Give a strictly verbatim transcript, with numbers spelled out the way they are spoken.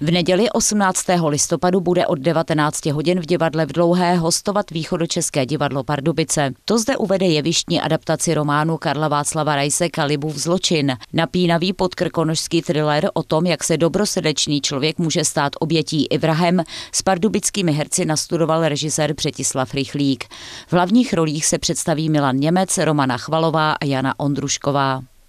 V neděli osmnáctého listopadu bude od devatenácti hodin v divadle v Dlouhé hostovat Východočeské divadlo Pardubice. To zde uvede jevištní adaptaci románu Karla Václava Raise Kalibův zločin. Napínavý podkrkonošský thriller o tom, jak se dobrosrdečný člověk může stát obětí i vrahem, s pardubickými herci nastudoval režisér Břetislav Rychlík. V hlavních rolích se představí Milan Němec, Romana Chvalová a Jana Ondrušková.